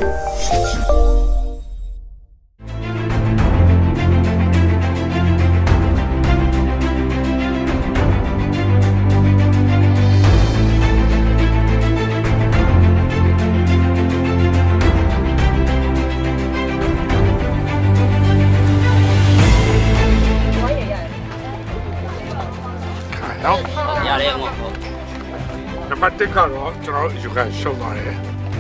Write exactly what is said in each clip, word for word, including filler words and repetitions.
ရတယ်ငါ့နံပါတ်တစ်ကတော့ကျွန်တော်ယူကန်ရှုံသွားတယ်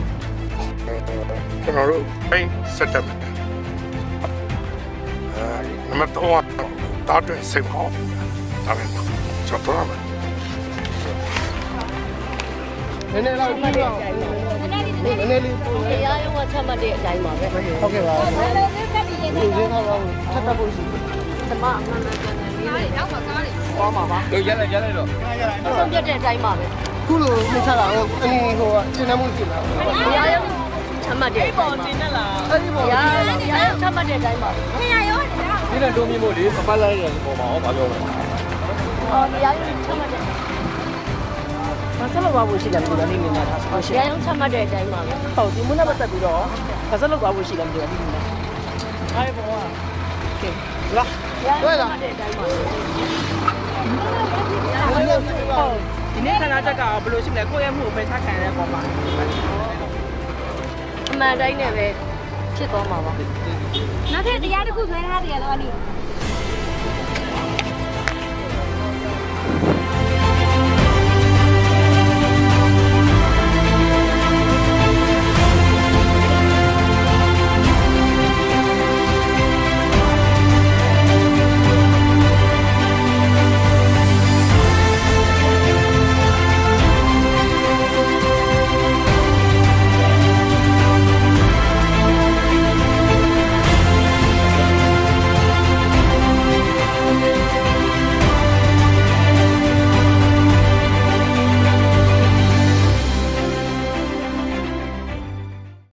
ကျွန်တော်တို့ဘိန်းဆက်တက်မယ်အဲနံပါတ်သုံးကတော့တားတဲ့စိတ်ပေါ့ဒါပဲကျွန်တော်တော့မယ်နည်းနည်းလောက်ပြီးတော့နည်းနည်းလေးပို့ရရုံကချက်မှတ်တဲ့အတိုင်းပါပဲဟုတ်ကဲ့ပါဒီစင်းကတော့ချက်တက်ဖို့ရှိတယ်ဓမ္မအမှန်မှန်ကန်ကန်လေးတွေနောက်မှာကားတွေသွားမှာပါရရရရတော့ဆုံးပြတဲ့အတိုင်းပါပဲခုလိုနှိမ့်ချတာဟိုအင်းဟိုရှင်းနှမှုရှိလားရရုံချက်မှတ်တဲ့အတိုင်းပါတင်လာအဲ့ဒီပေါ်ရရရုံချက်မှတ်တဲ့အတိုင်းပါနေရရောဒီနဲ့တိုးမြင့်မို့လေပပလိုက်ရပုံမှာဟောဘာပြောလဲအော်ရရုံချက်မှတ်တဲ့ဘာဆက်လုပ်သွားဖို့ရှိတယ်ဒီလိုနေနေတာထားဆိုရရုံချက်မှတ်တဲ့အတိုင်းပါပဲဟုတ်ဒီမနက်ပတ်သက်ပြီးတော့ဘာဆက်လုပ်သွားဖို့ရှိတယ်ဒီလိုနေနေတာအဲ့ဒီပေါ်ကโอเคလာတွေ့လားဒီနေ့ခဏတက်ကဘယ်လိုရှိမလဲကိုယ့်ရဲ့မှုကိုပဲထားခံရတဲ့ပုံမှာအမှန်တိုင်းနဲ့ပဲဖြစ်သွားမှာပါနောက်ထပ်တရားတစ်ခုဆွဲထားတယ်လို့အနီ